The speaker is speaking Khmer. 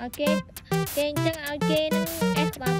ឲ្យគេគេអញ្ចឹងឲ្យគេនឹង S ក្បាល